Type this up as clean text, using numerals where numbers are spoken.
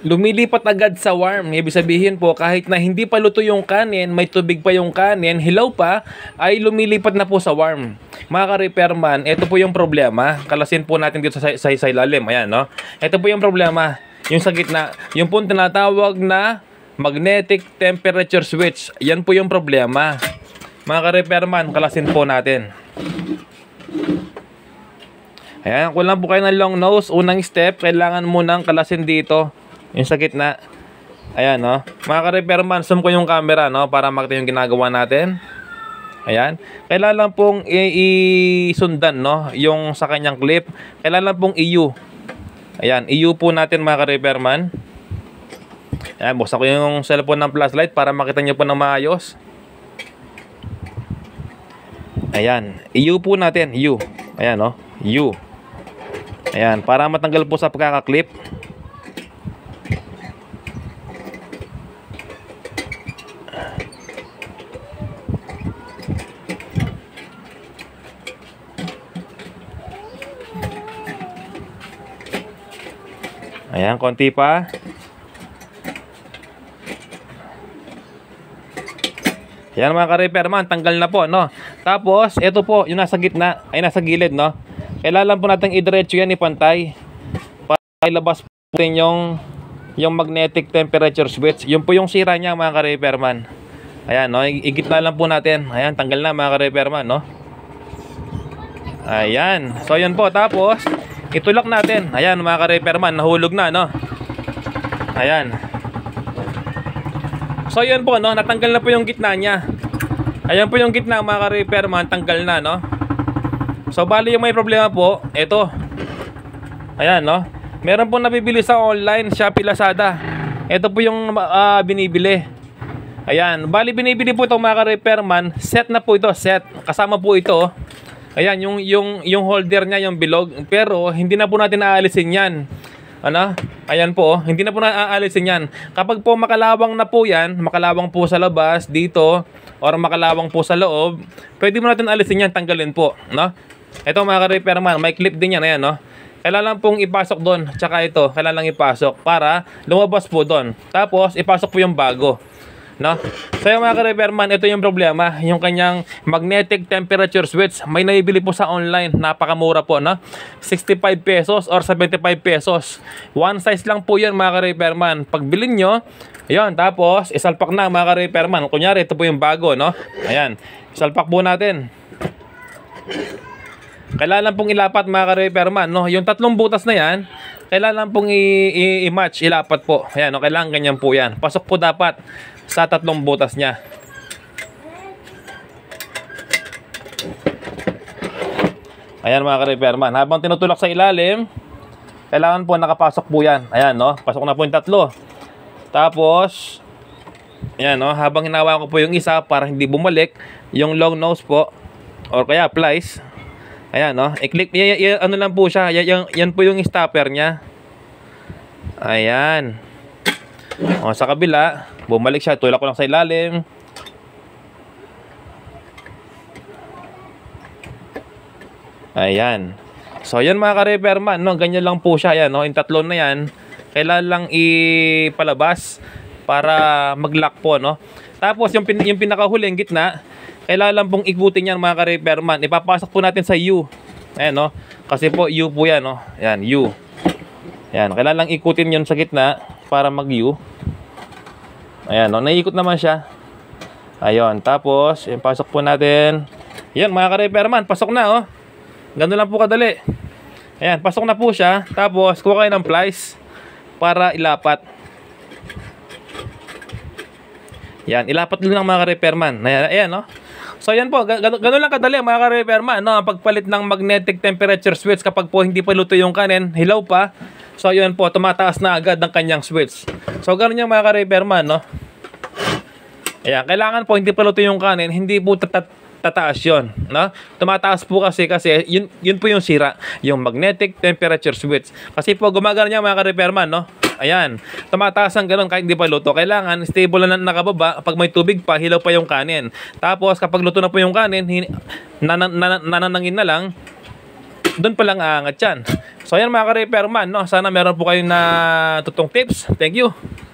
lumilipat agad sa warm. Ibig sabihin po, kahit na hindi pa luto yung kanin, may tubig pa yung kanin, hilaw pa, ay lumilipat na po sa warm. Mga ka-repairman, ito po yung problema. Kalasin po natin dito sa ilalim. Ayan, no? Ito po yung problema. Yung sa gitna, yung po tinatawag na magnetic temperature switch. Yan po yung problema. Mga ka-repairman, kalasin po natin. Ayan, kung lang po kayo ng long nose, unang step, kailangan munang kalasin dito. Yung sa gitna. Ayan, no? Mga ka-repairman, zoom ko yung camera, no? Para makita yung ginagawa natin. Ayan. Kailangan lang pong isundan, no? Yung sa kanyang clip. Kailangan lang pong i-U. Ayan, i-U po natin, mga ka-repairman. Ayan, buksan ko yung cellphone ng flashlight para makita nyo po ng maayos. Ayan. I-U po natin. U. Ayan, no? U. Ayan, para matanggal po sa pagkakaklip. Ayan, konti pa. Ayan mga ka-repairman, tanggal na po, no? Tapos, ito po, yung nasa gitna, ay nasa gilid, no? Kailangan po natin i-diretso yan, ipantay. Para ilabas po natin yung magnetic temperature switch. Yun po yung sira niya mga ka-repairman. Ayan, no? Igitna lang po natin. Ayan, tanggal na mga ka-repairman, no? Ayan. So, yun po. Tapos, itulak natin. Ayan mga ka-repairman, nahulog na, no? Ayan. So yun po, no, natanggal na po yung gitna niya. Ayan po yung gitna mga ka-repairman, tanggal na, no. So bali yung may problema po, ito. Ayan, no. Meron po nabibili sa online, Shopee, Lazada. Ito po yung binibili. Ayan, bali binibili po itong mga ka-repairman, set na po ito, set. Kasama po ito. Ayan, yung holder niya, yung bilog, pero hindi na po natin aalisin 'yan. Ano? Ayan po, hindi na po naaalisin yan. Kapag po makalawang na po yan, makalawang po sa labas, dito, or makalawang po sa loob, pwede mo natin alisin yan, tanggalin po, no? Ito mga ka-repairman, may clip din yan, ayan, no? Kailangan pong ipasok doon, tsaka ito, kailangan lang ipasok para lumabas po doon. Tapos, ipasok po yung bago, no? So yung mga ka-repairman, ito yung problema, yung kanyang magnetic temperature switch. May naibili po sa online, napakamura po, no? 65 pesos or 75 pesos. One size lang po yan mga ka-repairman. Pag bilhin nyo, yun, tapos isalpak na mga ka-repairman. Kunyari, ito po yung bago, no? Ayan, isalpak po natin. Kailangan pong ilapat mga ka-repairman, no? Yung tatlong butas na yan, kailangan pong i-match, ilapat po. Ayan, no? Kailangan ganyan po yan. Pasok po dapat sa tatlong butas niya. Ayan mga ka-repairman, habang tinutulak sa ilalim, kailangan po nakapasok po yan. Ayan, no? Pasok na po yung tatlo. Tapos, ayan, no? Habang hinawa ko po yung isa para hindi bumalik, yung long nose po, or kaya plies. Ayan, no? I-click, ano lang po siya, yan po yung stopper niya. Ayan. O, sa kabila, bumalik siya, tulak ko lang sa ilalim. Ayan. So, yan mga ka-repairman, no? Ganyan lang po siya, ayan, no? Yung tatlo na yan, kailangan lang ipalabas para mag-lock po, no? Tapos, yung pinakahuling gitna, kailangan lang pong ikutin yan mga ka-repairman. Ipapasok po natin sa U. Ayan, no? Kasi po, U po yan, no? Ayan, U. Ayan, kailangan lang ikutin yun sa gitna para mag-U. Ayan, no? Naiikot naman siya. Ayun, tapos, pasok po natin. Ayan, mga ka-repairman, pasok na, oh. Ganun lang po kadali. Ayan, pasok na po siya. Tapos, kuha kayo ng plies para ilapat. Ayan, ilapat lang mga ka-repairman. Ayan, no? So, ayan po, ganun lang kadali mga ka-repairman, no? Ang pagpalit ng magnetic temperature switch kapag po hindi pa luto yung kanin, hilaw pa. So, yun po, tumataas na agad ng kanyang switch. So, ganun yung mga ka-repairman, no? Ayan, kailangan po hindi pa luto yung kanin, hindi po tataas yun, no? Tumataas po kasi yun po yung sira, yung magnetic temperature switch. Kasi po, gumagana niya mga ka-repairman, no? Ayan, tumataas ang ganun kahit hindi pa luto. Kailangan stable na nakababa. Pag may tubig pa, hilaw pa yung kanin. Tapos, kapag luto na po yung kanin, nananangin na lang, doon pa lang aangat yan. So ayan mga ka-repairman, no? Sana meron po kayong na tutong tips. Thank you.